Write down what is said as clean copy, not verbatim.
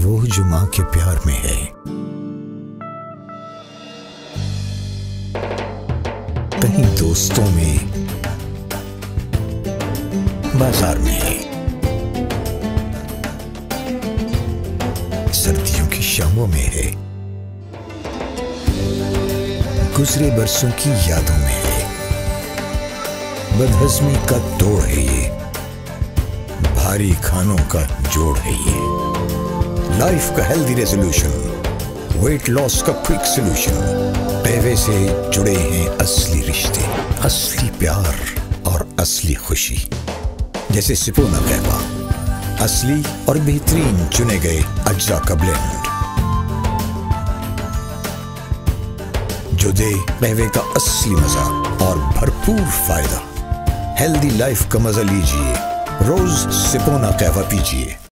वो जो माँ के प्यार में है। कहीं दोस्तों में, बाजार में है, सर्दियों की शामों में है, गुजरे बरसों की यादों में है। बदहज़मी का तोड़ है ये, भारी खानों का जोड़ है ये। लाइफ का हेल्दी रेजोल्यूशन, वेट लॉस का क्विक सोल्यूशन। पहवे से जुड़े हैं असली रिश्ते, असली प्यार और असली खुशी। जैसे सिपोना कहवा, असली और बेहतरीन चुने गए अज्जा का ब्लेंड जो दे कहवे का असली मजा और भरपूर फायदा। हेल्दी लाइफ का मजा लीजिए, रोज सिपोना कहवा पीजिए।